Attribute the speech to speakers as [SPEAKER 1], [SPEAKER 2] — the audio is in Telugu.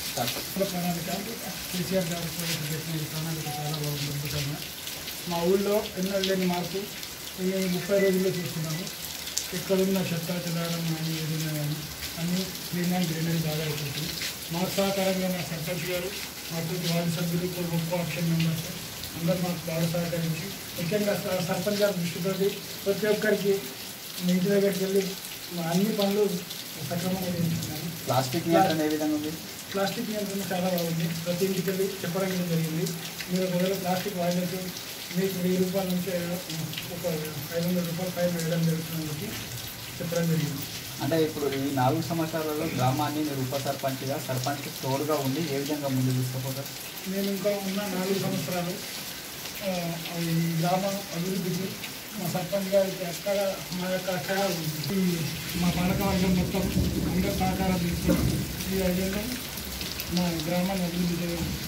[SPEAKER 1] ప్రణాళిక కేసీఆర్ గారు చేసిన ఈ ప్రణాళిక చాలా బాగుంది. అద్భుతంగా మా ఊళ్ళో ఎన్నో లేని మార్పు మేము 30 రోజుల్లో చూస్తున్నాము. ఎక్కడున్న చెత్త చెదారం కానీ ఏదైనా కానీ అన్నీ క్లీన్ అండ్ గ్రీనరీ బాగా అయిపోతుంది. మాకు సహకారంగా మా సర్పంచ్ గారు, మాకు వార్డు సభ్యులు, గొప్ప ఆప్షన్ మెంబర్స్ అందరూ మాకు బాగా సహకరించి, ముఖ్యంగా సర్పంచ్ గారి దృష్టితోటి ప్రతి ఒక్కరికి ఇంటి దగ్గరికి వెళ్ళి అన్ని పనులు సక్రమంగా చేయించుకున్నాను.
[SPEAKER 2] ప్లాస్టిక్ నియంత్రణ ఏ విధంగా ఉంది?
[SPEAKER 1] ప్లాస్టిక్ నియంత్రణ చాలా బాగుంది. ప్రతి ఇంటికి వెళ్ళి చెప్పడం జరిగింది. మీరు ఒకవేళ ప్లాస్టిక్ వాడేసి మీకు 1000 రూపాయల నుంచి ఒక 500 రూపాయలు ఫైన్ వేయడం జరుగుతుందని చెప్పడం జరిగింది.
[SPEAKER 2] అంటే ఇప్పుడు ఈ 4 సంవత్సరాలలో గ్రామాన్ని మీరు ఉప సర్పంచ్గా సర్పంచ్కి తోడుగా ఉండి ఏ విధంగా ముందు తీసుకుపోతారు?
[SPEAKER 1] నేను ఇంకా ఉన్న 4 సంవత్సరాలు ఈ గ్రామ అభివృద్ధికి మా సర్పంచ్ గారికి అక్కగా మా యొక్క అక్కగా మా పాలకవర్గం మొత్తం అందరూ సహకారం తీసుకొని ఈ ఐదేళ్ళు మా గ్రామాన్ని అభివృద్ధి చేయాలి.